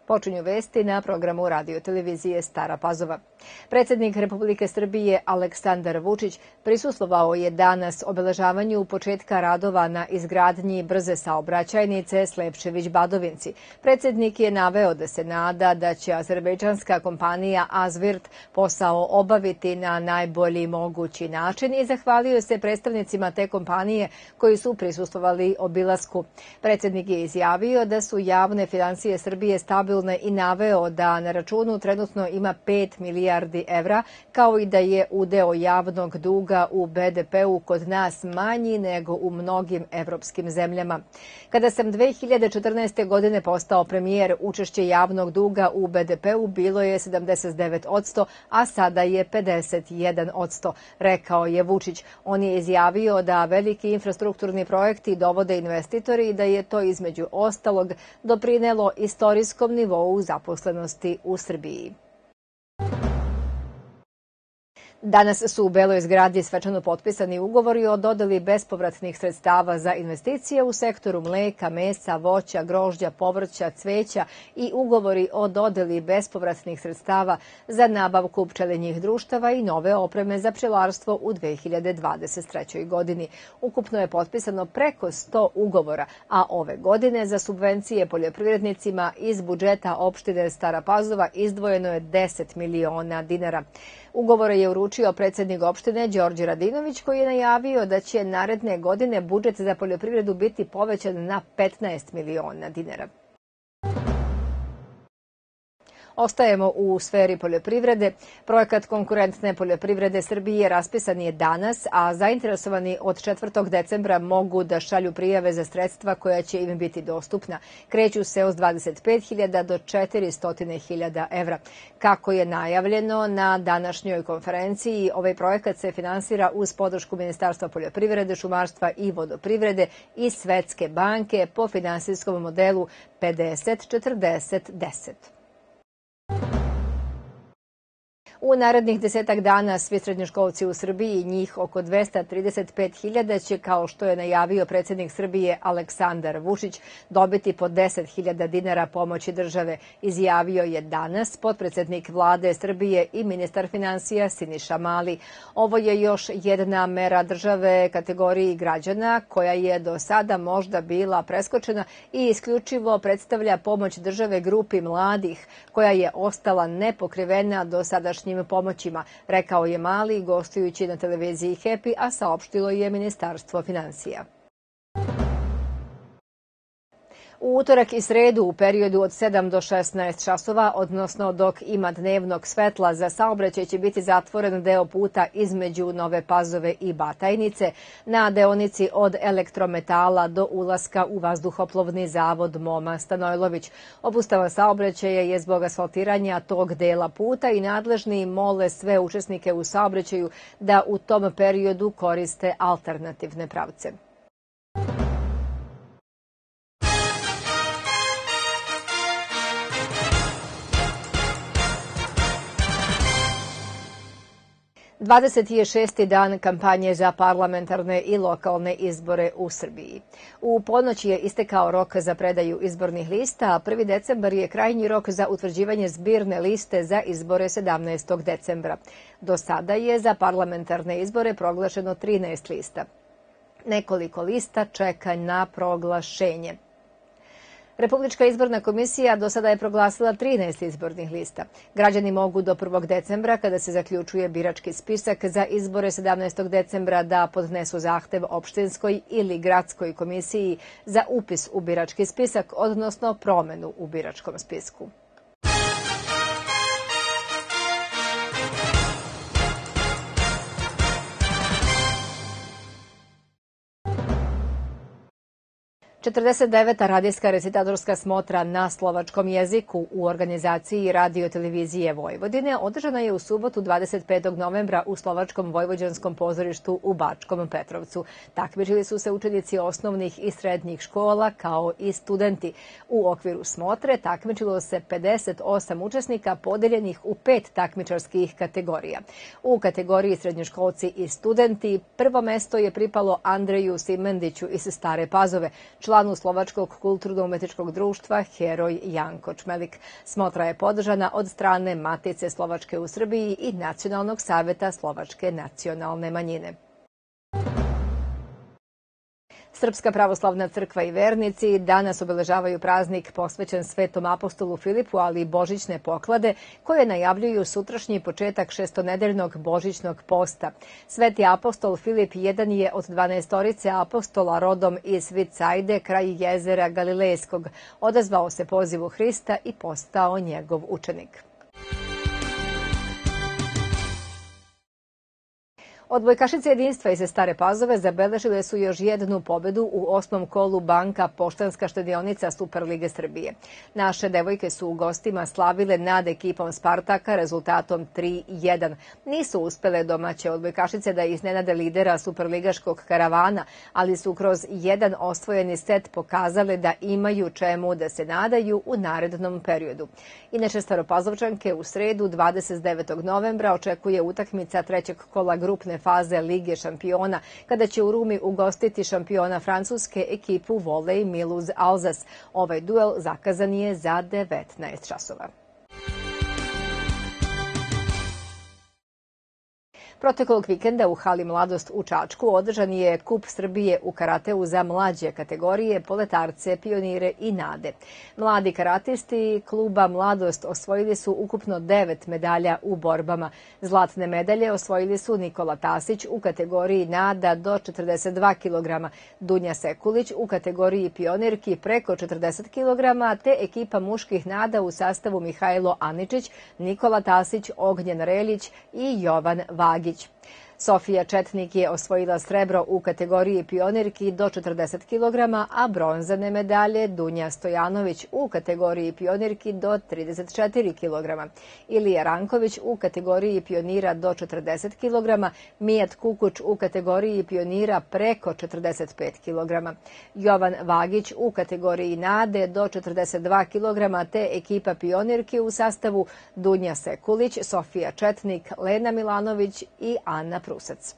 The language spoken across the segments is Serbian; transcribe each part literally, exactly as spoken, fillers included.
Počinju vesti na programu radio televizije Stara Pazova. Predsjednik Republike Srbije Aleksandar Vučić prisustvovao je danas obeležavanju početka radova na izgradnji brze saobraćajnice Slepčević-Badovinci. Predsjednik je naveo da se nada da će azerbejdžanska kompanija Azvirt posao obaviti na najbolji mogući način i zahvalio se predstavnicima te kompanije koji su prisustvovali obilasku. Predsjednik je izjavio da su javne finansije Srbije stabilne i naveo da na računu trenutno ima pet milijardi evra, kao i da je udeo javnog duga u be de pe-u kod nas manji nego u mnogim evropskim zemljama. Kada sam dve hiljade četrnaeste. godine postao premijer, učešće javnog duga u be de pe-u bilo je sedamdeset devet posto, a sada je pedeset jedan posto, rekao je Vučić. On je izjavio da veliki infrastrukturni projekti dovode investitori i da je to između ostalog doprinelo istorijskom nivou zaposlenosti u Srbiji. Danas su u Beloj zgradi svečano potpisani ugovori o dodeli bespovratnih sredstava za investicije u sektoru mleka, mesa, voća, grožđa, povrća, cveća i ugovori o dodeli bespovratnih sredstava za nabavku pčelinjih društava i nove opreme za pčelarstvo u dve hiljade dvadeset trećoj. godini. Ukupno je potpisano preko sto ugovora, a ove godine za subvencije poljoprivrednicima iz budžeta opštine Stara Pazova izdvojeno je deset miliona dinara. Ugovore je uručio predsjednik opštine Đorđe Radinović, koji je najavio da će naredne godine budžet za poljoprivredu biti povećan na petnaest miliona dinara. Ostajemo u sferi poljoprivrede. Projekat konkurentne poljoprivrede Srbije raspisan je danas, a zainteresovani od četvrtog decembra mogu da šalju prijave za sredstva koja će im biti dostupna. Kreću se od dvadeset pet hiljada do četiristo hiljada evra. Kako je najavljeno na današnjoj konferenciji, ovaj projekat se finansira uz podršku Ministarstva poljoprivrede, šumarstva i vodoprivrede i Svetske banke po finansijskom modelu pedeset četrdeset deset. U narednih desetak dana svi srednjoškolci u Srbiji, njih oko dvesta trideset pet hiljada, će, kao što je najavio predsjednik Srbije Aleksandar Vučić, dobiti po deset hiljada dinara pomoći države, izjavio je danas potpredsednik vlade Srbije i ministar finansija Siniša Mali. Ovo je još jedna mera države kategoriji građana koja je do sada možda bila preskočena i isključivo predstavlja pomoć države grupi mladih koja je ostala nepokrivena do sadašnjih pomoćima, rekao je Mali gostujući na televiziji Happy, a saopštilo je Ministarstvo finansija. U utorak i sredu u periodu od sedam do šesnaest časova, odnosno dok ima dnevnog svetla, za saobraćaj će biti zatvoren deo puta između Nove Pazove i Batajnice na deonici od Elektrometala do ulaska u vazduhoplovni zavod Moma Stanojlović. Obustava saobraćaja je zbog asfaltiranja tog dela puta i nadležni mole sve učesnike u saobraćaju da u tom periodu koriste alternativne pravce. dvadeset šesti dan kampanje za parlamentarne i lokalne izbore u Srbiji. U ponoć je istekao rok za predaju izbornih lista, a prvi decembar je krajnji rok za utvrđivanje zbirne liste za izbore sedamnaestog decembra. Do sada je za parlamentarne izbore proglašeno trinaest lista. Nekoliko lista čeka na proglašenje. Republička izborna komisija do sada je proglasila trinaest izbornih lista. Građani mogu do prvog decembra, kada se zaključuje birački spisak za izbore sedamnaestog decembra, da podnesu zahtev opštinskoj ili gradskoj komisiji za upis u birački spisak, odnosno promenu u biračkom spisku. četrdeset deveta radijska recitatorska smotra na slovačkom jeziku u organizaciji Radio televizije Vojvodine održana je u subotu dvadeset petog novembra u Slovačkom vojvođanskom pozorištu u Bačkom Petrovcu. Takmičili su se učenici osnovnih i srednjih škola kao i studenti. U okviru smotre takmičilo se pedeset osam učesnika podeljenih u pet takmičarskih kategorija. U kategoriji srednjoškolci i studenti prvo mesto je pripalo Andreju Simendiću iz Stare Pazove, članu Slovačkog kulturno-umetničkog društva Heroj Janko Čmelik. Smotra je podržana od strane Matice Slovačke u Srbiji i Nacionalnog saveta Slovačke nacionalne manjine. Srpska pravoslavna crkva i vernici danas obeležavaju praznik posvećen Svetom apostolu Filipu, ali i božićne poklade koje najavljuju sutrašnji početak šestonedeljnog božićnog posta. Sveti apostol Filip jedan je od dvanaestorice apostola rodom iz Vicajde, kraj jezera Galilejskog. Odazvao se pozivu Hrista i postao njegov učenik. Odbojkašice jedinstva iz Stare Pazove zabeležile su još jednu pobedu u osmom kolu Banka Poštanska štedionica Superlige Srbije. Naše devojke su u gostima slavile nad ekipom Spartaka rezultatom tri jedan. Nisu uspele domaće odbojkašice da iznenade lidera superligaškog karavana, ali su kroz jedan osvojeni set pokazale da imaju čemu da se nadaju u narednom periodu. Inače, Staropazovčanke u sredu dvadeset devetog novembra očekuje utakmica trećeg kola grupne faze Lige šampiona, kada će u Rumi ugostiti šampiona Francuske ekipu Volej Mulhouse Alzas. Ovaj duel zakazan je za devetnaest časova. Proteklog vikenda u hali Mladost u Čačku održan je Kup Srbije u karateu za mlađe kategorije, poletarce, pionire i nade. Mladi karatisti kluba Mladost osvojili su ukupno devet medalja u borbama. Zlatne medalje osvojili su Nikola Tasić u kategoriji nada do četrdeset dva kilograma, Dunja Sekulić u kategoriji pionirki preko četrdeset kilograma, te ekipa muških nada u sastavu Mihajlo Aničić, Nikola Tasić, Ognjen Relić i Jovan Vagić. Sofija Četnik je osvojila srebro u kategoriji pionirki do četrdeset kilograma, a bronzane medalje Dunja Stojanović u kategoriji pionirki do trideset četiri kilograma, Ilija Ranković u kategoriji pionira do četrdeset kilograma, Mijat Kukuč u kategoriji pionira preko četrdeset pet kilograma, Jovan Vagić u kategoriji nade do četrdeset dva kilograma, te ekipa pionirki u sastavu Dunja Sekulić, Sofija Četnik, Lena Milanović i Ana Prusac.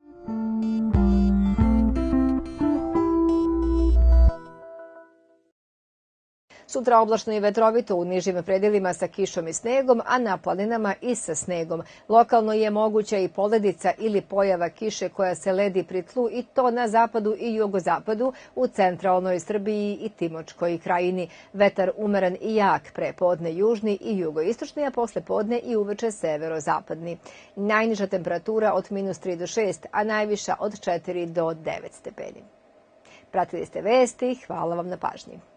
Sutra oblačno i vetrovito u nižim predelima sa kišom i snegom, a na planinama i sa snegom. Lokalno je moguća i poledica ili pojava kiše koja se ledi pri tlu, i to na zapadu i jugozapadu, u centralnoj Srbiji i Timočkoj krajini. Vetar umeren i jak, pre podne južni i jugoistočni, a posle podne i uveče severozapadni. Najniža temperatura od minus tri do šest, a najviša od četiri do devet stepeni. Pratili ste vesti, hvala vam na pažnji.